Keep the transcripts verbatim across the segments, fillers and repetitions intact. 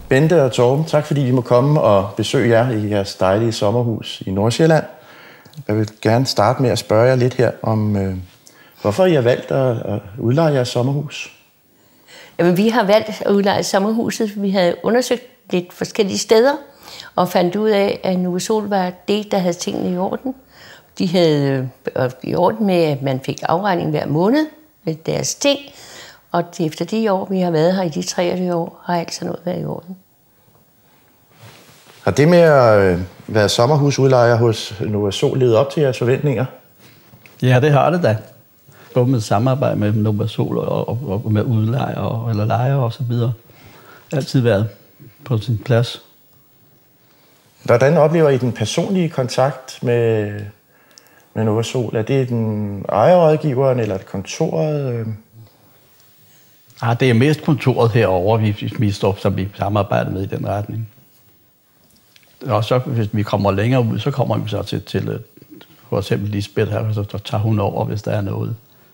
Bente og Torben, tak fordi vi må komme og besøge jer i jeres dejlige sommerhus i Nordsjælland. Jeg vil gerne starte med at spørge jer lidt her om, øh, hvorfor I har valgt at, at udleje jeres sommerhus? Jamen, vi har valgt at udleje sommerhuset. Vi havde undersøgt lidt forskellige steder og fandt ud af, at Novasol var det, der havde tingene i orden. De havde øh, i orden med, at man fik afregning hver måned med deres ting. Og efter de år, vi har været her i de treogtyve år, har alt sådan noget været i orden. Har det med at være sommerhusudlejer hos Novasol levet op til jeres forventninger? Ja, det har det da. Både med samarbejde med Novasol og, og, og med udlejere eller lejere og så videre. Altid været på sin plads. Hvordan oplever I den personlige kontakt med, med Novasol? Er det den ejerrådgiveren eller det kontoret? Ja, det er mest kontoret herovre, vi, vi står, som vi samarbejder med i den retning. Og så, hvis vi kommer længere ud, så kommer vi så til, til for eksempel Lisbeth her, så tager hun over, hvis der er noget.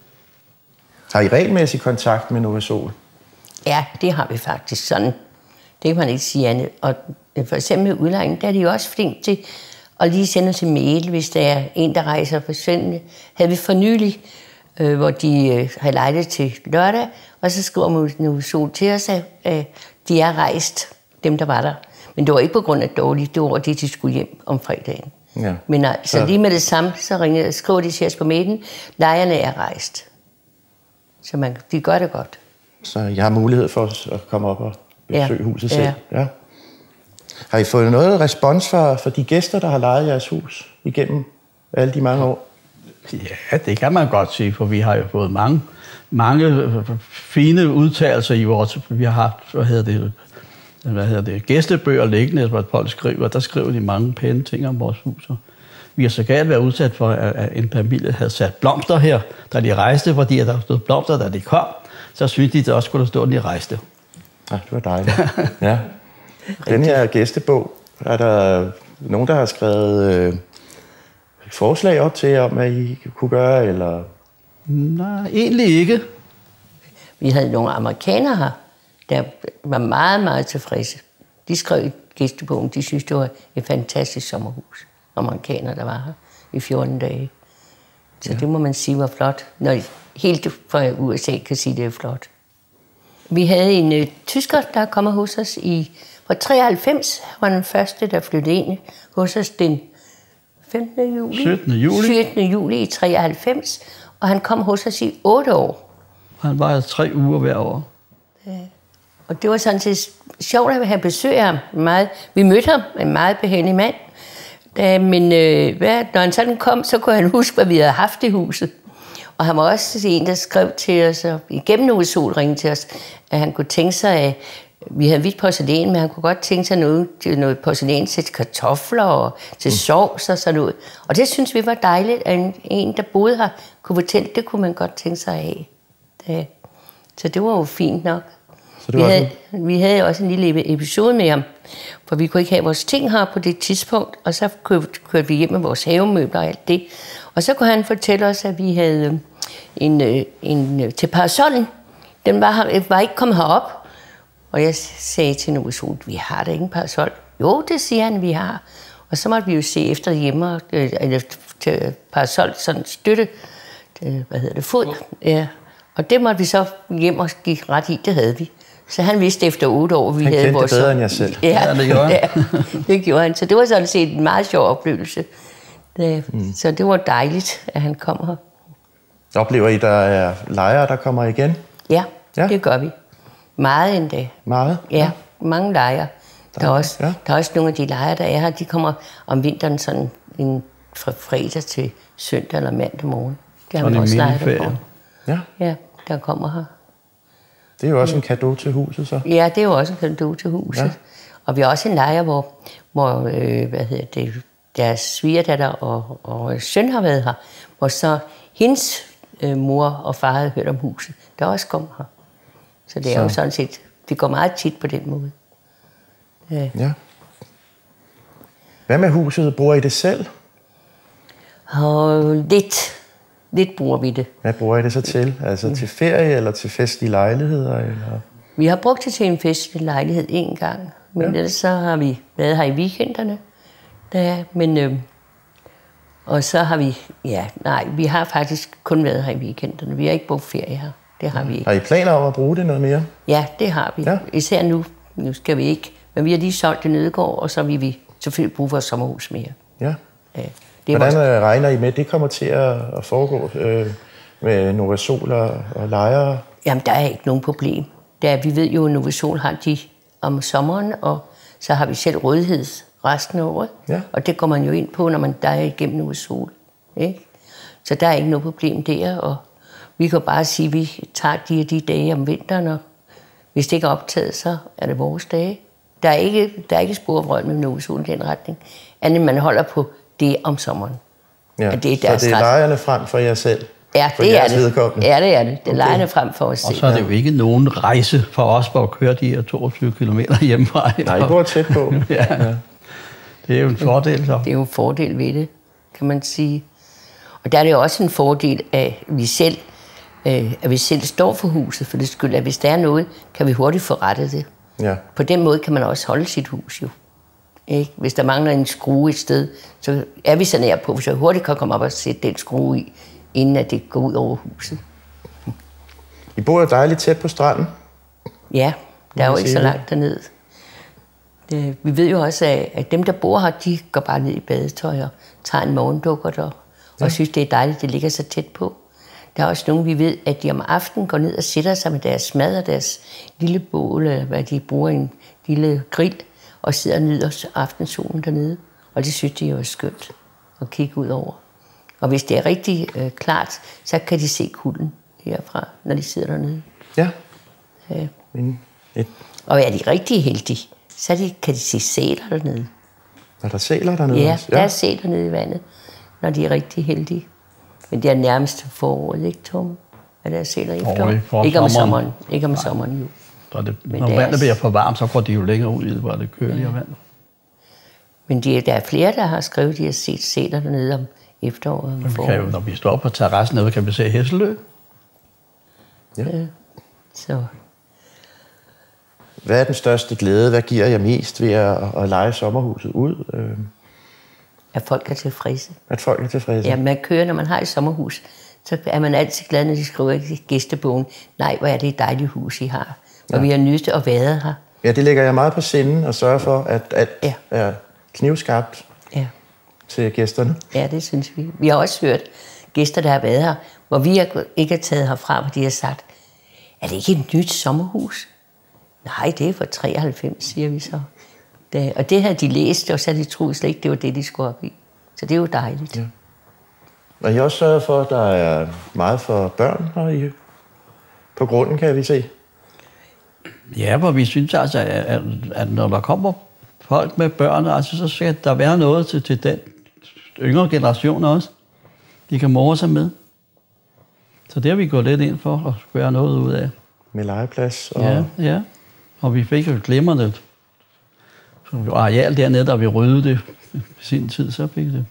Har I regelmæssig kontakt med Novasol? Ja, det har vi faktisk sådan. Det kan man ikke sige andet. Og for eksempel med udlejning, der er de jo også flink til at lige sende os en mail, hvis der er en, der rejser på søndag. Havde vi for nylig, øh, hvor de øh, har lejlighed til lørdag, og så skriver Novasol til os, at øh, de er rejst, dem der var der. Men det var ikke på grund af dårligt, det var det, de skulle hjem om fredagen. Ja. Men altså lige med det samme, så ringer, skriver de til os på mailen, lejerne er rejst. Så man, de gør det godt. Så jeg har mulighed for at komme op og besøge ja. huset selv? Ja. Ja. Har I fået noget respons fra, fra de gæster, der har lejet jeres hus igennem alle de mange år? Ja, det kan man godt sige, for vi har jo fået mange, mange fine udtalelser i vores... Vi har haft, hvad hedder det... hvad hedder det, gæstebøger liggende, hvor folk skriver, der skriver de mange pæne ting om vores hus. Vi har så galt været udsat for, at en familie havde sat blomster her, da de rejste, fordi der stod blomster, da de kom. Så synes de, at der også skulle stå, at de rejste. Ja, det var dejligt. Ja. Den her gæstebog, er der nogen, der har skrevet øh, forslag op til, om hvad I kunne gøre, eller? Nej, egentlig ikke. Vi havde nogle amerikanere her, der var meget, meget tilfredse. De skrev i gæstebogen, de synes, det var et fantastisk sommerhus. Amerikanere, der var her i fjorten dage. Så ja. Det må man sige var flot, når helt fra U S A kan sige, det er flot. Vi havde en ø, tysker, der kom hos os i fra treoghalvfems, var den første, der flyttede ind hos os den femtende juli. syttende juli. syttende juli i treoghalvfems, og han kom hos os i otte år. Han var tre uger hver år. Ja. Og det var sådan set sjovt at have besøg af ham. Meget. Vi mødte ham, en meget behændig mand. Da, men øh, hvad, når han sådan kom, så kunne han huske, hvad vi havde haft i huset. Og han var også en, der skrev til os, og igennem Novasol ringede til os, at han kunne tænke sig, at vi havde hvidt porcelæn, men han kunne godt tænke sig noget, til noget porcelæn til kartofler og til sovs og sådan noget. Og det synes vi var dejligt, at en, en der boede her, kunne fortælle, det kunne man godt tænke sig af. Det, så det var jo fint nok. Vi havde, vi havde også en lille episode med ham, for vi kunne ikke have vores ting her på det tidspunkt, og så kørte vi hjem med vores havemøbler og alt det. Og så kunne han fortælle os, at vi havde en, en til parasollen. Den var, var ikke kommet herop. Og jeg sagde til Novasol, vi har da ikke en parasol. Jo, det siger han, vi har. Og så måtte vi jo se efter hjemme, eller til parasol, sådan støtte, hvad hedder det, fod. Ja. Og det måtte vi så hjem og gik ret i, det havde vi. Så han vidste efter otte år, vi han havde vores... Han kendte bedre end jeg selv. Ja, ja, det gjorde han. Ja, det gjorde han. Så det var sådan set en meget sjov oplevelse. Det, mm. Så det var dejligt, at han kom her. Oplever I, der er lejere, der kommer igen? Ja, ja, det gør vi. Meget endda. Meget? Ja, ja. Mange lejere. Der, der, er også, ja. der er også nogle af de lejere, der er her, de kommer om vinteren sådan en, fra fredag til søndag eller mandag morgen. Det har vi også lejet på. Ja. Ja, der kommer her. Det er jo også ja. en cadeau til huset, så. Ja, det er jo også en cadeau til huset. Ja. Og vi har også en lejer, hvor, hvor øh, hvad hedder det, deres svigerdatter og, og søn har været her, hvor så hendes øh, mor og far havde hørt om huset, der også kom her. Så det er så. jo sådan set, det går meget tit på den måde. Ja. ja. Hvad med huset? Bruger I det selv? Og lidt. Lidt bruger vi det. Hvad bruger I det så til? Altså til ferie eller til festlige lejligheder? Eller? Vi har brugt det til en festlig lejlighed en gang. Men ja. ellers så har vi været her i weekenderne. Der, men, øh, og så har vi, ja, nej, vi har faktisk kun været her i weekenderne. Vi har ikke brugt ferie her. Det har vi ikke. Har I planer om at bruge det noget mere? Ja, det har vi. Ja. Især nu. Nu skal vi ikke. Men vi har lige solgt i Nødegård, og så vil vi selvfølgelig bruge vores sommerhus mere. Ja. Ja. Det Hvordan vores... regner I med, det kommer til at foregå øh, med Novasol og, og lejere? Jamen, der er ikke nogen problem. Der, vi ved jo, at Novasol har de om sommeren, og så har vi selv rådighed resten af året. Ja. Og det går man jo ind på, når man der er igennem Novasol. Ikke? Så der er ikke noget problem der, og vi kan bare sige, at vi tager de og de dage om vinteren, og hvis det ikke er optaget, så er det vores dage. Der er ikke, der er ikke spor af røg med Novasol i den retning, andet end man holder på det om sommeren. Ja, det er så det er lejerne frem for jer selv? Ja, det er det. Ja, det er det. Det er lejerne okay. frem for os selv. Og så er det jo ikke nogen rejse for os for at køre de her toogtyve kilometer hjemmefra. Nej, I bor tæt på. Ja. Ja. Det er jo en fordel så. Det er jo en fordel ved det, kan man sige. Og der er det jo også en fordel, at vi selv, at vi selv står for huset, for det skyld, at hvis der er noget, kan vi hurtigt forrette det. Ja. På den måde kan man også holde sit hus jo. Ikke? Hvis der mangler en skrue et sted, så er vi så nær på, så hurtigt kan komme op og sætte den skrue i, inden at det går ud over huset. I bor jo dejligt tæt på stranden. Ja, der er jo ikke så langt derned. Det, vi ved jo også, at dem, der bor her, de går bare ned i badetøj og tager en morgendukker der, ja. og synes, det er dejligt, det ligger så tæt på. Der er også nogen, vi ved, at de om aftenen går ned og sætter sig med deres mad og deres lille bål, eller hvad de bruger, en lille grill, og sidder og nyder aftensolen dernede. Og det synes de jo er skønt at kigge ud over. Og hvis det er rigtig øh, klart, så kan de se kulden herfra, når de sidder dernede. Ja. ja. Men et... Og er de rigtig heldige, så de, kan de se sæler dernede. Er der sæler dernede ja, også? Ja, der er sæler nede i vandet, når de er rigtig heldige. Men det er nærmest foråret, ikke, Tom? Er der sæler i efteråret? Ikke om sommeren. Ikke om Nej. sommeren, jo. Så det, når vandet er... bliver for varmt, så går de jo længere ud i det, hvor det køligere ja. vand. Men de, der er flere, der har skrevet, at de har set sæler dernede om efteråret. Om kan jo, når vi står på terrassen nede, kan vi se Hesselø. Ja. ja. Så. Hvad er den største glæde? Hvad giver jeg mest ved at, at leje sommerhuset ud? At folk er tilfredse. At folk er tilfredse? Ja, man kører, når man har et sommerhus, så er man altid glad, når de skriver i gæstebogen, nej, hvor er det et dejligt hus, I har. Og ja. vi har nydt at være her. Ja, det lægger jeg meget på sinden og sørger for, at alt ja. er knivskarpt ja. til gæsterne. Ja, det synes vi. Vi har også hørt gæster, der har været her, hvor vi ikke har taget herfra, hvor de har sagt, er det ikke et nyt sommerhus? Nej, det er fra treoghalvfems, siger vi så. Det, og det havde de læst, og så havde de troet slet ikke, det var det, de skulle op i. Så det er jo dejligt. Ja. Og I også sørget for, at der er meget for børn her i, på grunden, kan vi se? Ja, for vi synes altså, at, at når der kommer folk med børn, altså, så skal der være noget til, til den yngre generation også. De kan more sig med. Så det har vi gået lidt ind for at gøre noget ud af. Med legeplads? Og... Ja, ja. Og vi fik jo glimrende areal dernede, der vi ryddede det i sin tid, så fik det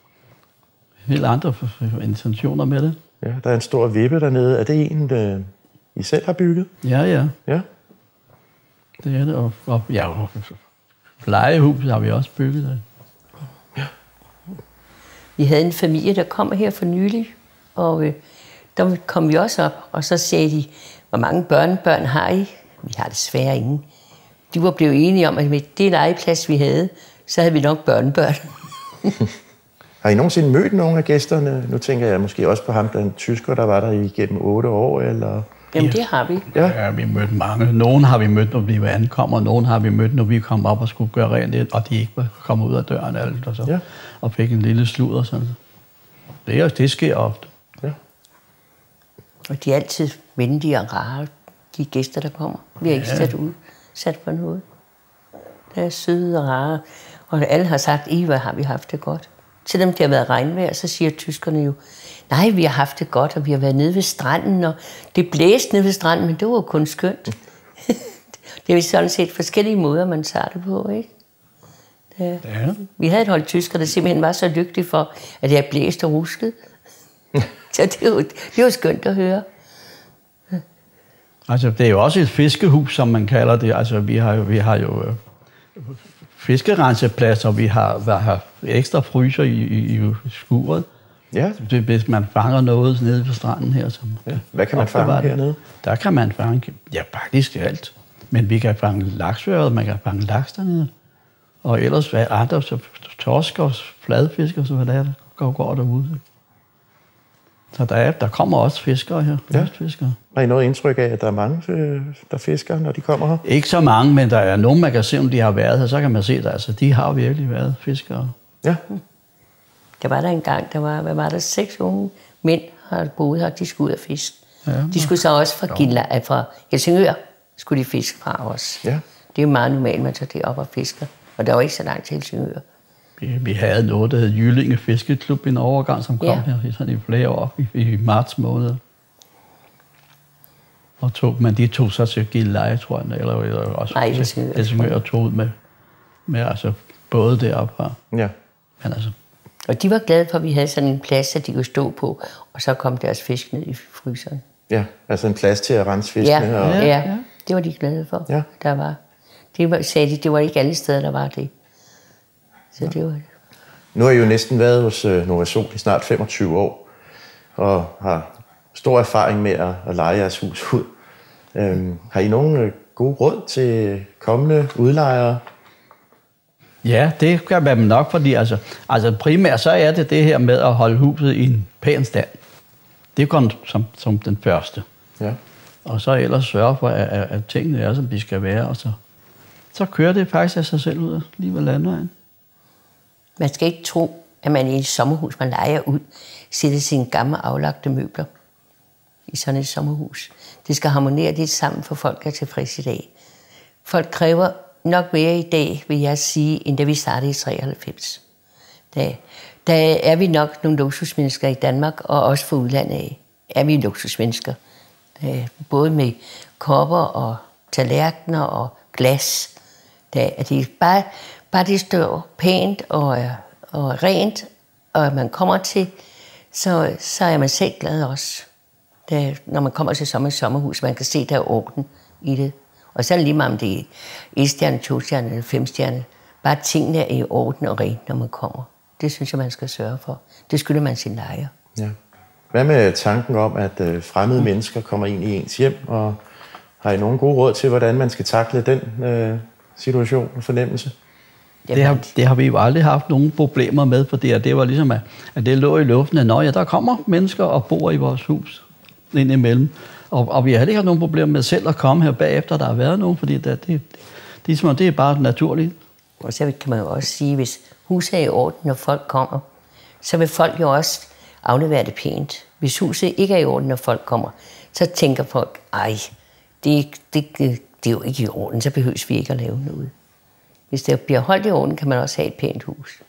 helt andre intentioner med det. Ja, der er en stor vippe dernede. Er det en, der I selv har bygget? Ja, ja. Ja. Det er det. Og, og ja, og legehus har vi også bygget der. Ja. Vi havde en familie, der kom her for nylig, og øh, der kom vi også op, og så sagde de, hvor mange børnebørn har I? Vi har desværre ingen. De var blevet enige om, at med det legeplads, vi havde, så havde vi nok børnebørn. Har I nogensinde mødt nogle af gæsterne? Nu tænker jeg måske også på ham, den tysker, der var der igennem otte år, eller... Jamen, det har vi. Ja, ja vi har mødt mange. Nogle har vi mødt, når vi var ankommet, nogle har vi mødt, når vi kom op og skulle gøre rent lidt, og de ikke var kommet ud af døren alt, og så ja. og fik en lille sludder. Sådan. Det, det sker ofte. Ja. Og de er altid venlige og rare, de gæster, der kommer. Vi har ikke ja. sat ud, sat på noget. Der er søde og rare, og alle har sagt, i hvad har vi haft det godt. Selvom det har været regnvejr, så siger tyskerne jo, nej, vi har haft det godt, og vi har været nede ved stranden, og det blæste nede ved stranden, men det var jo kun skønt. Det er jo sådan set forskellige måder, man tager det på, ikke? Det, ja. Vi havde et hold tyskere, der simpelthen var så dygtige for, at det har blæst og rusket. Så det er, jo, det er jo skønt at høre. Altså, det er jo også et fiskehus, som man kalder det. Altså, vi har jo, vi har jo fiskerensepladser, vi har, har ekstra fryser i, i, i skuret. Ja. Det, hvis man fanger noget nede på stranden her. Som ja. Hvad kan man fange hernede? Der kan man fange, ja, faktisk alt. Men vi kan fange laksøret, man kan fange laks dernede. Og ellers hvad andre, så torsk og fladfisk og så hvad der er, der går, går derude. Så der, er, der kommer også fiskere her. Ja. Fiskere. Har I noget indtryk af, at der er mange, der fisker, når de kommer her? Ikke så mange, men der er nogen, man kan se, om de har været her. Så kan man se, at altså, de har virkelig været fiskere. Ja. Der var der engang, der var, hvad var der, seks unge mænd, der boede her, de skulle ud og fiske. Ja, de skulle så også fra, Gilla, fra Helsingør, skulle de fiske fra os. Ja. Det er jo meget normalt, man tager det op og fisker. Og der var ikke så langt til Helsingør. Vi, vi havde noget, der hed Jyllinge Fiskeklub i en overgang, som kom ja. her sådan i flere år, i, i marts måned. Og tog, men de tog så til Gilleleje, tror jeg, eller, eller også Nej, Helsingør. Helsingør og tog ud med, med altså, både deroppe her. Ja. Men altså, og de var glade for, at vi havde sådan en plads, at de kunne stå på, og så kom deres fisk ned i fryseren. Ja, altså en plads til at rense fiskene. Ja, og... ja, ja, det var de glade for. Ja. Der var. Det var, sagde de, det var ikke alle steder, der var det. Så det var det. Nu har I jo næsten været hos uh, Novasol i snart femogtyve år, og har stor erfaring med at, at leje jeres hus ud. Øhm, har I nogle uh, gode råd til kommende udlejere? Ja, det kan man nok, fordi altså, altså primært så er det det her med at holde huset i en pæn stand. Det kommer som, som den første. Ja. Og så ellers sørge for, at, at, at tingene er, som de skal være, og så, så kører det faktisk af sig selv ud lige ved landvejen. Man skal ikke tro, at man i et sommerhus, man lejer ud, sætter sine gamle aflagte møbler i sådan et sommerhus. Det skal harmonere lidt sammen, for folk er tilfredse i dag. Folk kræver nok mere i dag, vil jeg sige, end da vi startede i treoghalvfems. Der, der er vi nok nogle luksusmennesker i Danmark, og også for udlandet af er vi luksusmennesker. Der, både med kopper og tallerkener og glas. Der, at det bare, bare det står pænt og, og rent, og man kommer til, så, så er man selv glad også. Der, når man kommer til sommer, sommerhus, man kan se, der er orden i det. Og så er det lige meget, om det er et stjerne, to stjerne eller fem stjerne. Bare tingene er i orden og rent, når man kommer. Det synes jeg, man skal sørge for. Det skylder man sin lejer. Ja. Hvad med tanken om, at øh, fremmede mennesker kommer ind i ens hjem, og har I nogle gode råd til, hvordan man skal takle den øh, situation og fornemmelse? Det har, det har vi jo aldrig haft nogen problemer med, for det, det var ligesom, at, at det lå i luften, at når ja, der kommer mennesker og bor i vores hus indimellem. Og, og vi har heller ikke haft nogen problemer med selv at komme her bagefter, der har været nogen, fordi det, det, det, det, det er bare naturligt. Og så kan man jo også sige, hvis huset er i orden, når folk kommer, så vil folk jo også aflevere det pænt. Hvis huset ikke er i orden, når folk kommer, så tænker folk, ej, det, det, det, det er jo ikke i orden, så behøves vi ikke at lave noget. Hvis det bliver holdt i orden, kan man også have et pænt hus.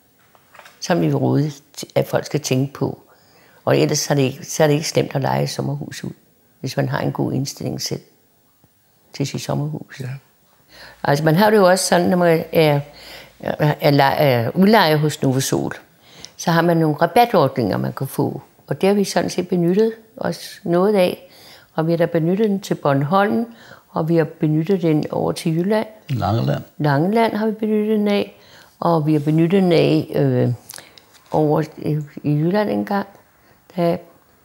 Så vil vi råde, at folk skal tænke på. Og ellers så er, det ikke, så er det ikke slemt at leje et sommerhus ud, hvis man har en god indstilling selv til sit sommerhus. Ja. Altså man har det jo også sådan, når man er, er, er, er udlejer hos Novasol, så har man nogle rabatordninger, man kan få. Og det har vi sådan set benyttet os noget af. Og vi har da benyttet den til Bornholm, og vi har benyttet den over til Jylland. Langeland. Langeland har vi benyttet den af, og vi har benyttet den af øh, over i, i Jylland engang. Der,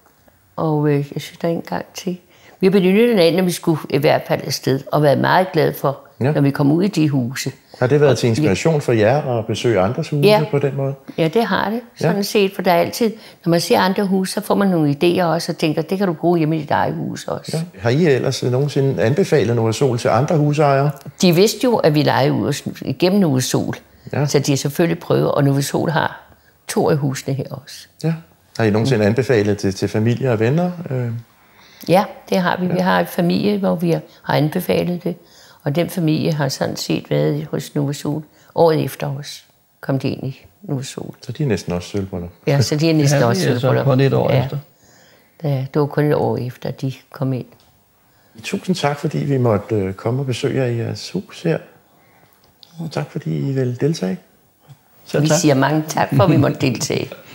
og øh, jeg synes, der er en gang til. Vi har benyttet den af, når vi skulle i hvert fald afsted, og været meget glade for, ja. Når vi kom ud i de huse. Har det været til inspiration for jer at besøge andres huse ja. På den måde? Ja, det har det. Sådan ja. Set, for der er altid, når man ser andre huse, så får man nogle idéer også, og tænker, det kan du bruge hjemme i dit eget hus også. Ja. Har I ellers nogensinde anbefalet Novasol til andre husejere? De vidste jo, at vi leger ud igennem Novasol, ja. Så de har selvfølgelig prøvet, og Novasol har to af husene her også. Ja. Har I nogensinde mm. anbefalet det til familie og venner? Øh. Ja, det har vi. Ja. Vi har en familie, hvor vi har anbefalet det. Og den familie har sådan set været hos Novasol året efter os. Kom de ind i Novasol. Så de er næsten også sølvbryllup? Ja, så de er næsten ja, også sølvbryllup. Ja, så kun et år ja. efter. Ja, det var kun et år efter, de kom ind. Tusind tak, fordi vi måtte komme og besøge jer i jeres hus her. Tak, fordi I vil deltage. Så vi siger mange tak for, at vi måtte deltage.